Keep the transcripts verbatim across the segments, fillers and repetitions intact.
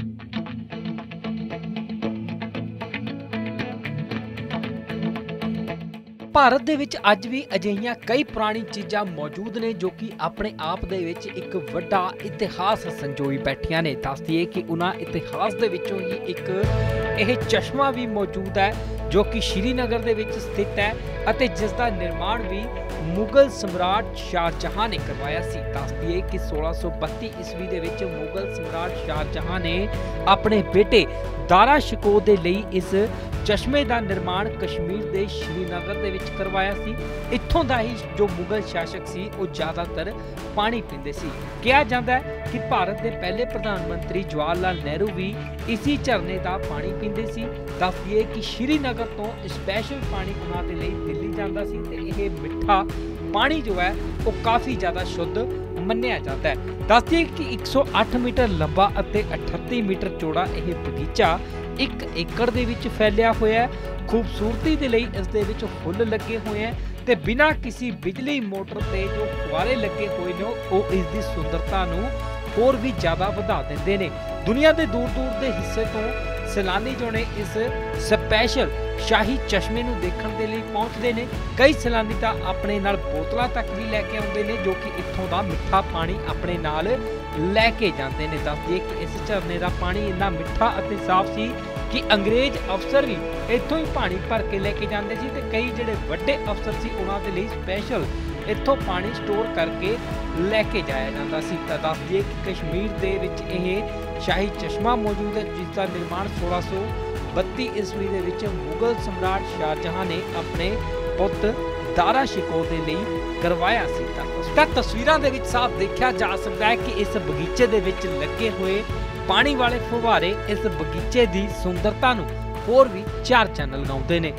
ਭਾਰਤ ਦੇ ਵਿੱਚ ਅੱਜ ਵੀ ਅਜਿਹੀਆਂ ਕਈ ਪੁਰਾਣੀ ਚੀਜ਼ਾਂ ਮੌਜੂਦ ਨੇ ਜੋ ਕਿ ਆਪਣੇ ਆਪ ਦੇ ਵਿੱਚ ਇੱਕ ਵੱਡਾ ਇਤਿਹਾਸ ਸੰਜੋਈ ਬੈਠੀਆਂ ਨੇ। ਦੱਸ ਦਈਏ ਕਿ ਉਹਨਾਂ ਇਤਿਹਾਸ ਦੇ ਵਿੱਚੋਂ ਹੀ ਇੱਕ ਇਹ ਚਸ਼ਮਾ ਵੀ ਮੌਜੂਦ ਹੈ ਜੋ ਕਿ ਸ਼੍ਰੀਨਗਰ ਦੇ ਵਿੱਚ ਸਥਿਤ ਹੈ ਅਤੇ ਜਿਸ ਦਾ ਨਿਰਮਾਣ ਵੀ ਮੁਗਲ ਸਮਰਾਟ ਸ਼ਾਹਜਹਾਂ ਨੇ ਕਰਵਾਇਆ ਸੀ। ਦੱਸ ਦਈਏ ਕਿ ਸੋਲਾਂ ਸੌ ਬੱਤੀ ਈਸਵੀ ਦੇ ਵਿੱਚ ਮੁਗਲ ਸਮਰਾਟ ਸ਼ਾਹਜਹਾਂ ਨੇ ਆਪਣੇ ਬੇਟੇ ਦਾਰਾ ਸ਼ਿਕੋਹ ਦੇ ਲਈ ਇਸ ਚਸ਼ਮੇ ਦਾ ਨਿਰਮਾਣ ਕਸ਼ਮੀਰ ਦੇ ਸ਼੍ਰੀਨਗਰ ਦੇ ਵਿੱਚ ਕਰਵਾਇਆ ਸੀ। ਇੱਥੋਂ ਦਾ ਹੀ ਜੋ ਮੁਗਲ ਸ਼ਾਸਕ ਸੀ ਉਹ ਜ਼ਿਆਦਾਤਰ ਪਾਣੀ ਪੀਂਦੇ ਸੀ। ਕਿਹਾ ਜਾਂਦਾ ਹੈ ਕਿ ਭਾਰਤ ਦੇ ਪਹਿਲੇ ਪ੍ਰਧਾਨ ਮੰਤਰੀ ਜਵਾਹਰ ਲਾਲ ਨਹਿਰੂ ਵੀ ਇਸੀ ਝਰਨੇ ਦਾ ਪਾਣੀ ਪੀਂਦੇ ਸੀ। ਦੱਸ ਦਈਏ ਕਿ ਸ਼੍ਰੀਨਗਰ ਤੋਂ ਸਪੈਸ਼ਲ ਪਾਣੀ ਉਹਨਾਂ ਦੇ ਲਈ ਦਿੱਲੀ ਜਾਂਦਾ ਸੀ ਤੇ ਇਹ ਮਿੱਠਾ ਪਾਣੀ ਜੋ ਹੈ ਉਹ ਕਾਫੀ ਜ਼ਿਆਦਾ ਸ਼ੁੱਧ ਮੰਨਿਆ ਜਾਂਦਾ ਹੈ। ਦੱਸ ਦਈਏ ਕਿ ਇੱਕ ਸੌ ਅੱਠ ਮੀਟਰ ਲੰਬਾ ਅਤੇ ਅਠੱਤੀ ਮੀਟਰ ਚੌੜਾ ਇਹ ਬਗੀਚਾ ਇੱਕ ਏਕੜ ਦੇ ਵਿੱਚ ਫੈਲਿਆ ਹੋਇਆ ਹੈ। ਖੂਬਸੂਰਤੀ ਦੇ ਲਈ ਇਸ ਦੇ ਵਿੱਚ ਫੁੱਲ ਲੱਗੇ ਹੋਏ ਹੈ ਤੇ ਬਿਨਾਂ ਕਿਸੇ ਬਿਜਲੀ ਮੋਟਰ ਤੇ ਜੋ ਫੁਆਰੇ ਲੱਗੇ ਹੋਏ ਨੇ ਉਹ ਇਸ ਦੀ ਸੁੰਦਰਤਾ ਨੂੰ ਹੋਰ ਵੀ ਜ਼ਿਆਦਾ ਵਧਾ ਦਿੰਦੇ ਨੇ। ਦੁਨੀਆ ਦੇ ਦੂਰ ਦੂਰ ਦੇ ਹਿੱਸੇ ਤੋਂ ਸੈਲਾਨੀ ਜੋ ਨੇ ਇਸ ਸਪੈਸ਼ਲ ਸ਼ਾਹੀ ਚਸ਼ਮੇ ਨੂੰ ਦੇਖਣ ਦੇ ਲਈ ਪਹੁੰਚਦੇ ਨੇ। ਕਈ ਸੈਲਾਨੀ ਤਾਂ ਆਪਣੇ ਨਾਲ ਬੋਤਲਾਂ ਤੱਕ ਵੀ ਲੈ ਕੇ ਆਉਂਦੇ ਨੇ ਜੋ ਕਿ ਇੱਥੋਂ ਦਾ ਮਿੱਠਾ ਪਾਣੀ ਆਪਣੇ ਨਾਲ ਲੈ ਕੇ ਜਾਂਦੇ ਨੇ। ਦੱਸ ਦਈਏ ਕਿ ਇਸ ਝਰਨੇ ਦਾ ਪਾਣੀ ਇੰਨਾ ਮਿੱਠਾ ਅਤੇ ਸਾਫ਼ ਸੀ ਕਿ ਅੰਗਰੇਜ਼ ਅਫਸਰ ਵੀ ਇੱਥੋਂ ਹੀ ਪਾਣੀ ਭਰ ਕੇ ਲੈ ਕੇ ਜਾਂਦੇ ਸੀ ਤੇ ਕਈ ਜਿਹੜੇ ਵੱਡੇ ਅਫਸਰ ਸੀ ਉਹਨਾਂ ਦੇ ਲਈ ਸਪੈਸ਼ਲ ਇੱਥੋਂ ਪਾਣੀ ਸਟੋਰ ਕਰਕੇ ਲੈ ਕੇ ਜਾਇਆ ਜਾਂਦਾ ਸੀ। ਤਾਂ ਦੱਸ ਦਈਏ ਕਿ ਕਸ਼ਮੀਰ ਦੇ ਵਿੱਚ ਇਹ ਸ਼ਾਹੀ ਚਸ਼ਮਾ ਮੌਜੂਦ ਹੈ ਜਿਸ ਦਾ ਨਿਰਮਾਣ ਸੋਲਾਂ ਸੌ ਬੱਤੀ ਈਸਵੀ ਦੇ ਵਿੱਚ ਮੁਗਲ ਸਮਰਾਟ ਸ਼ਾਹਜਹਾਂ ਨੇ ਆਪਣੇ ਪੁੱਤ ਦਾਰਾ ਸ਼ਿਕੋਹ ਦੇ ਲਈ ਕਰਵਾਇਆ ਸੀ। ਤਾਂ ਤਸਵੀਰਾਂ ਦੇ ਵਿੱਚ ਸਾਫ਼ ਦੇਖਿਆ ਜਾ ਸਕਦਾ ਹੈ ਕਿ ਇਸ ਬਗੀਚੇ ਦੇ ਵਿੱਚ ਲੱਗੇ ਹੋਏ ਪਾਣੀ ਵਾਲੇ ਫੁਵਾਰੇ ਇਸ ਬਗੀਚੇ ਦੀ ਸੁੰਦਰਤਾ ਨੂੰ ਹੋਰ ਵੀ ਚਾਰ ਚੰਨ ਲਗਾਉਂਦੇ ਨੇ।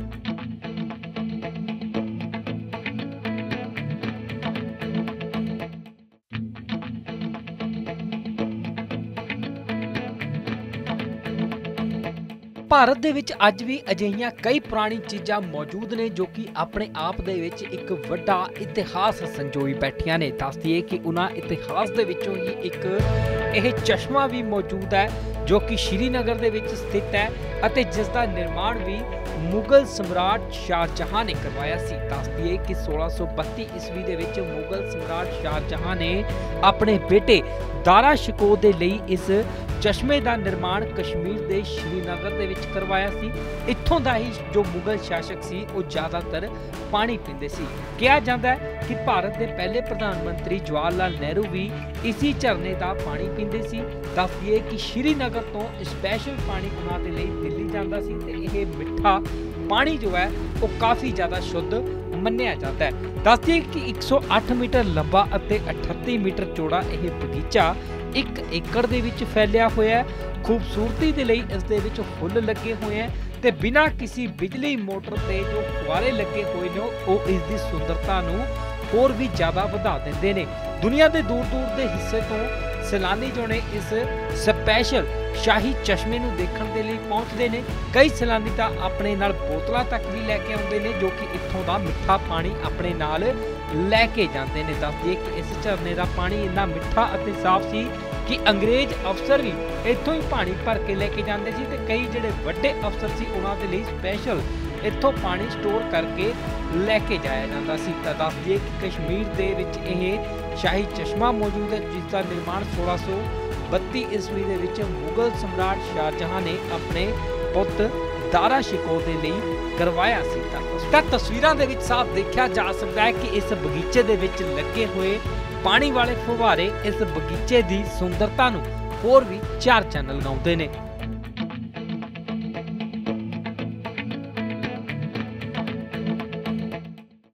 ਭਾਰਤ ਦੇ ਵਿੱਚ ਅੱਜ ਵੀ ਅਜਿਹੀਆਂ ਕਈ ਪੁਰਾਣੀ ਚੀਜ਼ਾਂ ਮੌਜੂਦ ਨੇ ਜੋ ਕਿ ਆਪਣੇ ਆਪ ਦੇ ਵਿੱਚ ਇੱਕ ਵੱਡਾ ਇਤਿਹਾਸ ਸੰਜੋਈ ਬੈਠੀਆਂ ਨੇ। ਦੱਸ ਦਈਏ ਕਿ ਉਹਨਾਂ ਇਤਿਹਾਸ ਦੇ ਵਿੱਚੋਂ ਹੀ ਇੱਕ ਇਹ ਚਸ਼ਮਾ ਵੀ ਮੌਜੂਦ ਹੈ ਜੋ ਕਿ ਸ਼੍ਰੀਨਗਰ ਦੇ ਵਿੱਚ ਸਥਿਤ ਹੈ ਅਤੇ ਜਿਸ ਦਾ ਨਿਰਮਾਣ ਵੀ ਮੁਗਲ ਸਮਰਾਟ ਸ਼ਾਹਜਹਾਂ ਨੇ ਕਰਵਾਇਆ ਸੀ। ਦੱਸ ਦਈਏ ਕਿ ਸੋਲਾਂ ਸੌ ਬੱਤੀ ਈਸਵੀ ਦੇ ਵਿੱਚ ਮੁਗਲ ਸਮਰਾਟ ਸ਼ਾਹਜਹਾਂ ਨੇ ਆਪਣੇ ਬੇਟੇ ਦਾਰਾ ਸ਼ਿਕੋਹ ਦੇ ਲਈ ਇਸ ਚਸ਼ਮੇ ਦਾ ਨਿਰਮਾਣ ਕਸ਼ਮੀਰ ਦੇ ਸ਼੍ਰੀਨਗਰ ਦੇ ਵਿੱਚ ਕਰਵਾਇਆ ਸੀ। ਇੱਥੋਂ ਦਾ ਹੀ ਜੋ ਮੁਗਲ ਸ਼ਾਸਕ ਸੀ ਉਹ ਜ਼ਿਆਦਾਤਰ ਪਾਣੀ ਪੀਂਦੇ ਸੀ। ਕਿਹਾ ਜਾਂਦਾ ਹੈ ਕਿ ਭਾਰਤ ਦੇ ਪਹਿਲੇ ਪ੍ਰਧਾਨ ਮੰਤਰੀ ਜਵਾਹਰ ਲਾਲ ਨਹਿਰੂ ਵੀ ਇਸੀ ਝਰਨੇ ਦਾ ਪਾਣੀ ਪੀਂਦੇ ਸੀ। ਦੱਸ ਦਈਏ ਕਿ ਸ਼੍ਰੀਨਗਰ ਤੋਂ ਸਪੈਸ਼ਲ ਪਾਣੀ ਉਹਨਾਂ ਦੇ ਲਈ ਦਿੱਲੀ ਜਾਂਦਾ ਸੀ ਤੇ ਇਹ ਮਿੱਠਾ ਪਾਣੀ ਜੋ ਹੈ ਉਹ ਕਾਫੀ ਜ਼ਿਆਦਾ ਸ਼ੁੱਧ ਮੰਨਿਆ ਜਾਂਦਾ ਹੈ। ਦੱਸ ਦਈਏ ਕਿ ਇੱਕ ਸੌ ਅੱਠ ਮੀਟਰ ਲੰਬਾ ਅਤੇ ਅਠੱਤੀ ਮੀਟਰ ਚੌੜਾ ਇਹ ਬਗੀਚਾ ਇੱਕ ਏਕੜ ਦੇ ਵਿੱਚ ਫੈਲਿਆ ਹੋਇਆ ਹੈ। ਖੂਬਸੂਰਤੀ ਦੇ ਲਈ ਇਸ ਦੇ ਵਿੱਚ ਫੁੱਲ ਲੱਗੇ ਹੋਏ ਹੈ ਤੇ ਬਿਨਾਂ ਕਿਸੇ ਬਿਜਲੀ ਮੋਟਰ ਤੇ ਜੋ ਫੁਆਰੇ ਲੱਗੇ ਹੋਏ ਨੇ ਉਹ ਇਸ ਦੀ ਸੁੰਦਰਤਾ ਨੂੰ ਹੋਰ ਵੀ ਜ਼ਿਆਦਾ ਵਧਾ ਦਿੰਦੇ ਨੇ। ਦੁਨੀਆ ਦੇ ਦੂਰ ਦੂਰ ਦੇ ਹਿੱਸੇ ਤੋਂ ਸੈਲਾਨੀ ਜੋ ਨੇ ਇਸ ਸਪੈਸ਼ਲ ਸ਼ਾਹੀ ਚਸ਼ਮੇ ਨੂੰ ਦੇਖਣ ਦੇ ਲਈ ਪਹੁੰਚਦੇ ਨੇ। ਕਈ ਸੈਲਾਨੀ ਤਾਂ ਆਪਣੇ ਨਾਲ ਬੋਤਲਾਂ ਤੱਕ ਵੀ ਲੈ ਕੇ ਆਉਂਦੇ ਨੇ ਜੋ ਕਿ ਇੱਥੋਂ ਦਾ ਮਿੱਠਾ ਪਾਣੀ ਆਪਣੇ ਨਾਲ ਲੈ ਕੇ ਜਾਂਦੇ ਨੇ। ਦੱਸ ਦਈਏ ਕਿ ਇਸ ਝਰਨੇ ਦਾ ਪਾਣੀ ਇੰਨਾ ਮਿੱਠਾ ਅਤੇ ਸਾਫ਼ ਸੀ ਕਿ ਅੰਗਰੇਜ਼ ਅਫਸਰ ਵੀ ਇੱਥੋਂ ਹੀ ਪਾਣੀ ਭਰ ਕੇ ਲੈ ਕੇ ਜਾਂਦੇ ਸੀ ਤੇ ਕਈ ਜਿਹੜੇ ਵੱਡੇ ਅਫਸਰ ਸੀ ਉਹਨਾਂ ਦੇ ਲਈ ਸਪੈਸ਼ਲ ਇੱਥੋਂ ਪਾਣੀ ਸਟੋਰ ਕਰਕੇ ਲੈ ਕੇ ਜਾਇਆ ਜਾਂਦਾ ਸੀ। ਤਾਂ ਦੱਸ ਦਈਏ ਕਿ ਕਸ਼ਮੀਰ ਦੇ ਵਿੱਚ ਇਹ ਸ਼ਾਹੀ ਚਸ਼ਮਾ ਮੌਜੂਦ ਹੈ ਜਿਸ ਦਾ ਨਿਰਮਾਣ ਸੋਲਾਂ ਸੌ ਬੱਤੀ ਈਸਵੀ ਦੇ ਵਿੱਚ ਮੁਗਲ ਸਮਰਾਟ ਸ਼ਾਹਜਹਾਂ ਨੇ ਆਪਣੇ ਪੁੱਤ ਦਾਰਾ ਸ਼ਿਕੋਹ ਦੇ ਲਈ ਕਰਵਾਇਆ ਸੀ। ਤਾਂ ਤਸਵੀਰਾਂ ਦੇ ਵਿੱਚ ਸਾਫ਼ ਦੇਖਿਆ ਜਾ ਸਕਦਾ ਹੈ ਕਿ ਇਸ ਬਗੀਚੇ ਦੇ ਵਿੱਚ ਲੱਗੇ ਹੋਏ ਪਾਣੀ ਵਾਲੇ ਫੁਵਾਰੇ ਇਸ ਬਗੀਚੇ ਦੀ ਸੁੰਦਰਤਾ ਨੂੰ ਹੋਰ ਵੀ ਚਾਰ ਚੰਨ ਲਗਾਉਂਦੇ ਨੇ।